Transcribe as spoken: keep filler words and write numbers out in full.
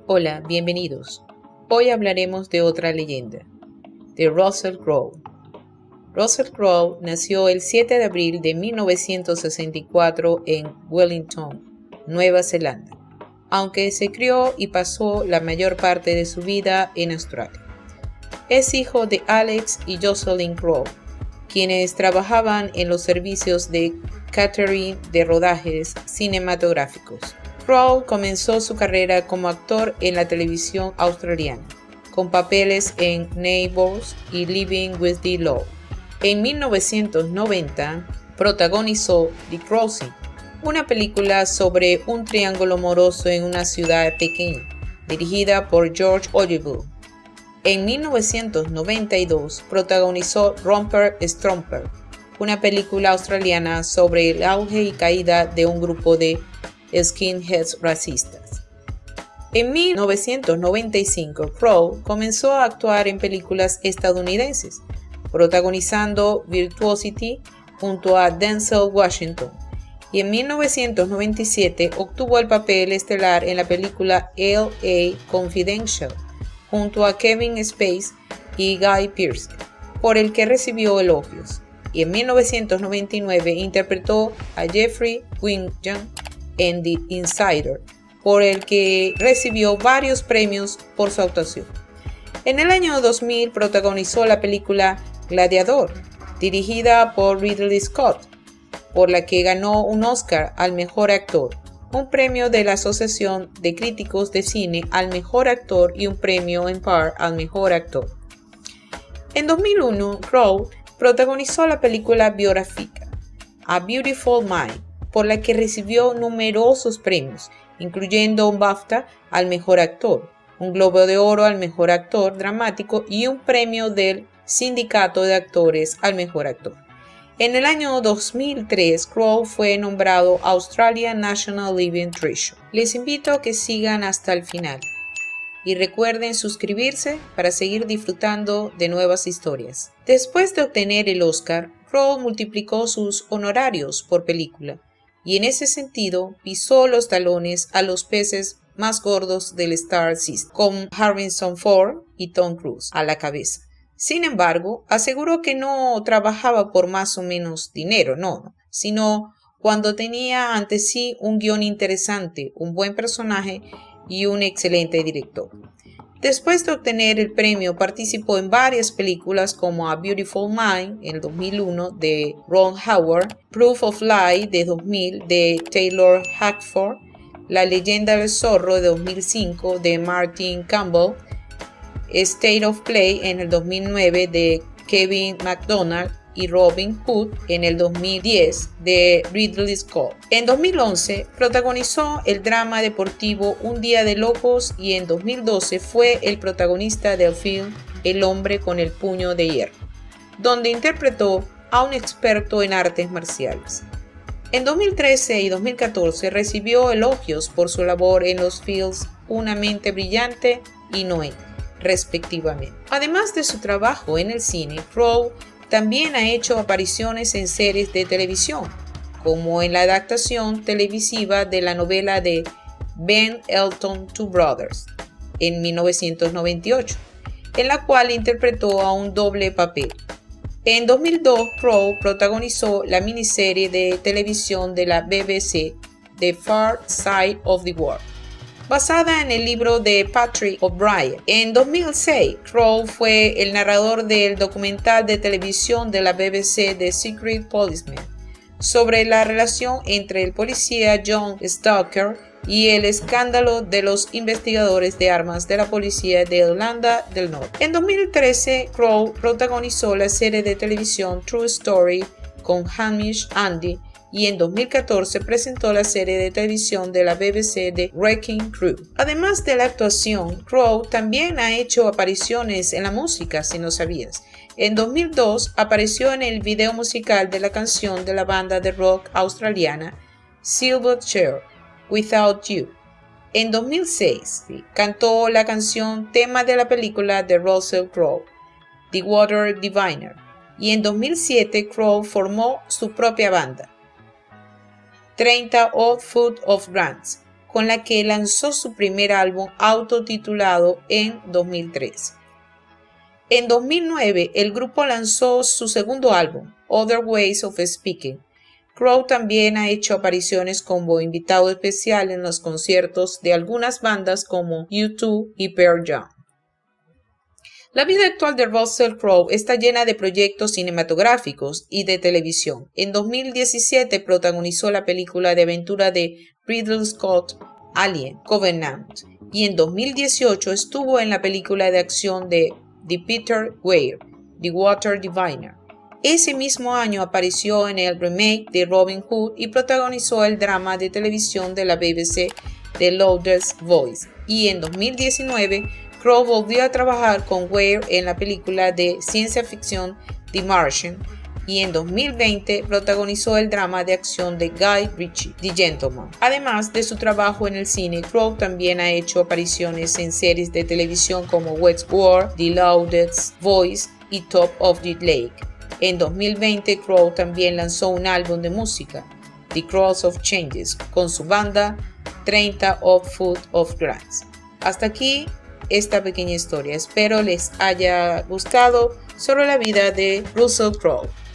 Hola, bienvenidos. Hoy hablaremos de otra leyenda, de Russell Crowe. Russell Crowe nació el siete de abril de mil novecientos sesenta y cuatro en Wellington, Nueva Zelanda, aunque se crió y pasó la mayor parte de su vida en Australia. Es hijo de Alex y Jocelyn Crowe, quienes trabajaban en los servicios de catering de rodajes cinematográficos. Crowe comenzó su carrera como actor en la televisión australiana, con papeles en Neighbours y Living with the Law. En mil novecientos noventa protagonizó The Crossing, una película sobre un triángulo amoroso en una ciudad pequeña, dirigida por George Oliver. En mil novecientos noventa y dos protagonizó Romper Stomper, una película australiana sobre el auge y caída de un grupo de skinheads racistas. En mil novecientos noventa y cinco, Crowe comenzó a actuar en películas estadounidenses, protagonizando Virtuosity junto a Denzel Washington, y en mil novecientos noventa y siete obtuvo el papel estelar en la película L A Confidential junto a Kevin Spacey y Guy Pearce, por el que recibió elogios, y en mil novecientos noventa y nueve interpretó a Jeffrey Wiggum en The Insider, por el que recibió varios premios por su actuación. En el año dos mil protagonizó la película Gladiador, dirigida por Ridley Scott, por la que ganó un Oscar al mejor actor, un premio de la Asociación de Críticos de Cine al mejor actor y un premio en par al mejor actor. En dos mil uno, Crowe protagonizó la película biográfica A Beautiful Mind, por la que recibió numerosos premios, incluyendo un BAFTA al mejor actor, un Globo de Oro al mejor actor dramático y un premio del Sindicato de Actores al mejor actor. En el año dos mil tres, Crowe fue nombrado Australian National Living Treasure. Les invito a que sigan hasta el final y recuerden suscribirse para seguir disfrutando de nuevas historias. Después de obtener el Oscar, Crowe multiplicó sus honorarios por película y en ese sentido pisó los talones a los peces más gordos del Star System, con Harrison Ford y Tom Cruise a la cabeza. Sin embargo, aseguró que no trabajaba por más o menos dinero, no, sino cuando tenía ante sí un guión interesante, un buen personaje y un excelente director. Después de obtener el premio, participó en varias películas como A Beautiful Mind en el dos mil uno de Ron Howard, Proof of Life de dos mil de Taylor Hackford, La leyenda del zorro de dos mil cinco de Martin Campbell, State of Play en el dos mil nueve de Kevin MacDonald y Robin Hood en el dos mil diez de Ridley Scott. En dos mil once protagonizó el drama deportivo Un día de locos y en dos mil doce fue el protagonista del film El hombre con el puño de hierro, donde interpretó a un experto en artes marciales. En dos mil trece y dos mil catorce recibió elogios por su labor en los films Una mente brillante y Noé, respectivamente. Además de su trabajo en el cine, Crowe también ha hecho apariciones en series de televisión, como en la adaptación televisiva de la novela de Ben Elton Two Brothers en mil novecientos noventa y ocho, en la cual interpretó a un doble papel. En dos mil dos, Crowe protagonizó la miniserie de televisión de la B B C The Far Side of the World, basada en el libro de Patrick O'Brian. En dos mil seis, Crowe fue el narrador del documental de televisión de la B B C The Secret Policeman, sobre la relación entre el policía John Stalker y el escándalo de los investigadores de armas de la policía de Irlanda del Norte. En dos mil trece, Crowe protagonizó la serie de televisión True Story con Hamish Andy, y en dos mil catorce presentó la serie de televisión de la B B C de Wrecking Crew. Además de la actuación, Crowe también ha hecho apariciones en la música, si no sabías. En dos mil dos apareció en el video musical de la canción de la banda de rock australiana Silverchair, Without You. En dos mil seis cantó la canción tema de la película de Russell Crowe, The Water Diviner, y en dos mil siete Crowe formó su propia banda, treinta Odd Foot of Grants, con la que lanzó su primer álbum autotitulado en dos mil tres. En dos mil nueve, el grupo lanzó su segundo álbum, Other Ways of Speaking. Crow también ha hecho apariciones como invitado especial en los conciertos de algunas bandas como U dos y Pearl Jam. La vida actual de Russell Crowe está llena de proyectos cinematográficos y de televisión. En dos mil diecisiete protagonizó la película de aventura de Ridley Scott, Alien, Covenant, y en dos mil dieciocho estuvo en la película de acción de The Peter Weir, The Water Diviner. Ese mismo año apareció en el remake de Robin Hood y protagonizó el drama de televisión de la B B C The Loudest Voice. Y en dos mil diecinueve, Crowe volvió a trabajar con Weir en la película de ciencia ficción The Martian, y en dos mil veinte protagonizó el drama de acción de Guy Ritchie, The Gentleman. Además de su trabajo en el cine, Crowe también ha hecho apariciones en series de televisión como Westworld, The Loudest Voice y Top of the Lake. En dos mil veinte, Crowe también lanzó un álbum de música, The Cross of Changes, con su banda treinta of Foot of Grass. Hasta aquí esta pequeña historia. Espero les haya gustado sobre la vida de Russell Crowe.